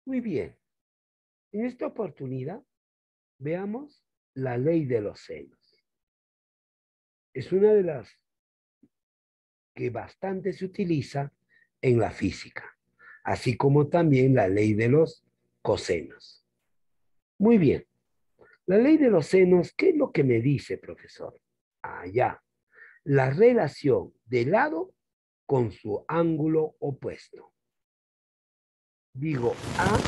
Muy bien. En esta oportunidad, veamos la ley de los senos. Es una de las que bastante se utiliza en la física, así como también la ley de los cosenos. Muy bien. La ley de los senos, ¿qué es lo que me dice, profesor? Allá, la relación de lado con su ángulo opuesto. Digo, A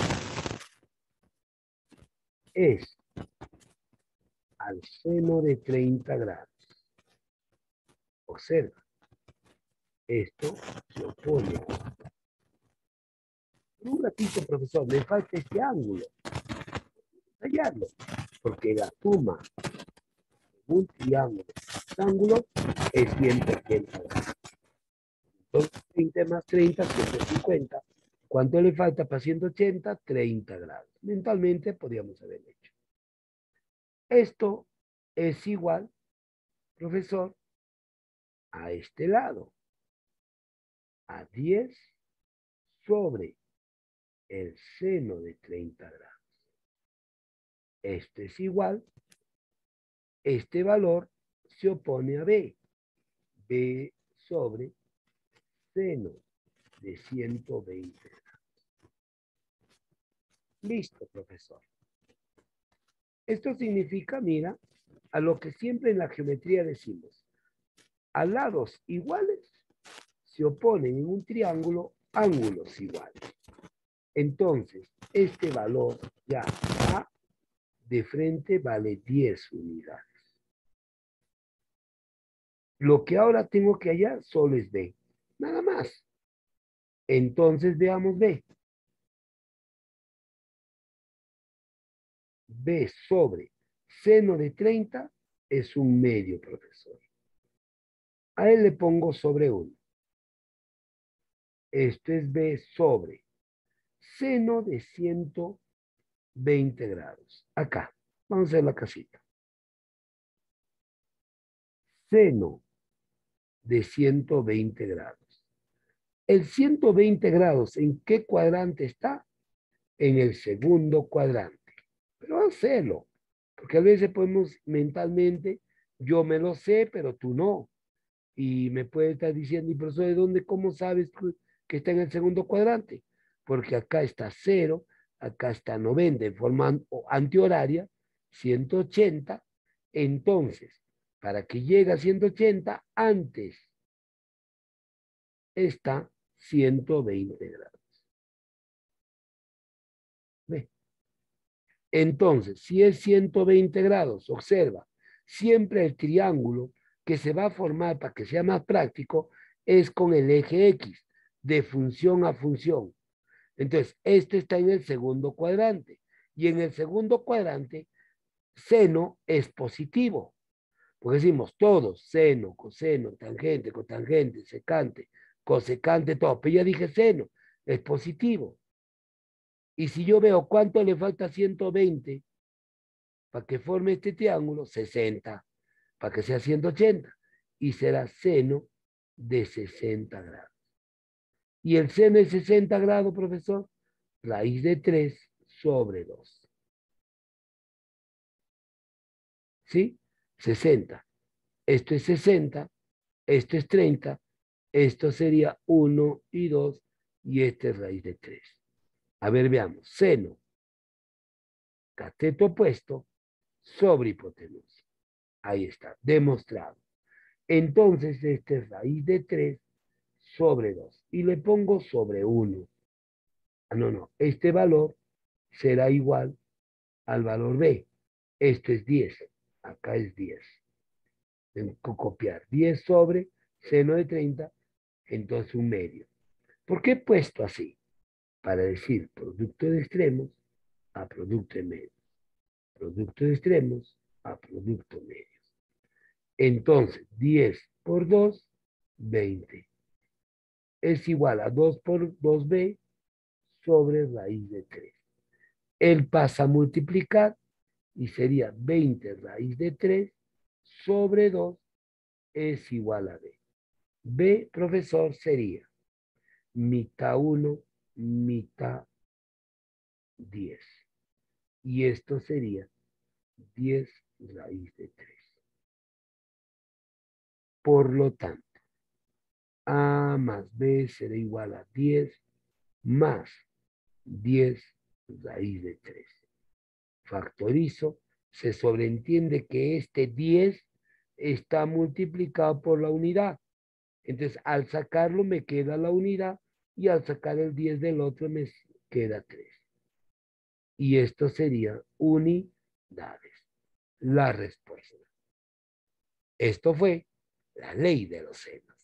es al seno de 30 grados. Observa, esto se opone a... Un ratito, profesor, me falta este ángulo. Hallarlo, porque la suma de un triángulo rectángulo es 180 grados. Entonces, 30 más 30, 150. ¿Cuánto le falta para 180? 30 grados. Mentalmente podríamos haber hecho. Esto es igual, profesor, a este lado, a 10 sobre el seno de 30 grados. Esto es igual, este valor se opone a B. B sobre seno de 120 grados. Listo, profesor. Esto significa, mira, a lo que siempre en la geometría decimos, a lados iguales se oponen en un triángulo ángulos iguales. Entonces, este valor ya A de frente vale 10 unidades. Lo que ahora tengo que hallar solo es B. Nada más. Entonces veamos B. B sobre seno de 30 es un medio, profesor. A él le pongo sobre 1. Esto es B sobre seno de 120 grados. Acá. Vamos a hacer la casita. Seno de 120 grados. El 120 grados, ¿en qué cuadrante está? En el segundo cuadrante. Pero hacerlo, porque a veces podemos mentalmente, yo me lo sé, pero tú no. Y me puede estar diciendo, ¿y profesor, de dónde, cómo sabes que está en el segundo cuadrante? Porque acá está 0, acá está 90 en forma antihoraria, 180. Entonces, para que llegue a 180, antes está 120 grados. ¿Ve? Entonces, si es 120 grados, observa, siempre el triángulo que se va a formar para que sea más práctico es con el eje X, de función a función. Entonces, este está en el segundo cuadrante. Y en el segundo cuadrante, seno es positivo. Porque decimos todos, seno, coseno, tangente, cotangente, secante, cosecante, todo. Pero ya dije seno, es positivo. Y si yo veo cuánto le falta 120 para que forme este triángulo, 60, para que sea 180, y será seno de 60 grados. Y el seno de 60 grados, profesor, raíz de 3 sobre 2. ¿Sí? 60. Esto es 60, esto es 30, esto sería 1 y 2, y este es raíz de 3. A ver, veamos. Seno, cateto opuesto, sobre hipotenusa. Ahí está, demostrado. Entonces, este es raíz de 3 sobre 2. Y le pongo sobre 1. Ah, no, no. Este valor será igual al valor B. Esto es 10. Acá es 10. Tengo que copiar 10 sobre seno de 30, entonces un medio. ¿Por qué he puesto así? Para decir producto de extremos a producto de medios. Producto de extremos a producto medios. Entonces, 10 por 2, 20. Es igual a 2 por 2b sobre raíz de 3. Él pasa a multiplicar y sería 20 raíz de 3 sobre 2 es igual a b. B, profesor, sería mitad 1, mitad 10. Y esto sería 10 raíz de 3. Por lo tanto, A más B será igual a 10 más 10 raíz de 3. Factorizo, se sobreentiende que este 10 está multiplicado por la unidad. Entonces, al sacarlo me queda la unidad y al sacar el 10 del otro me queda 3. Y esto sería unidades. La respuesta. Esto fue la ley de los senos.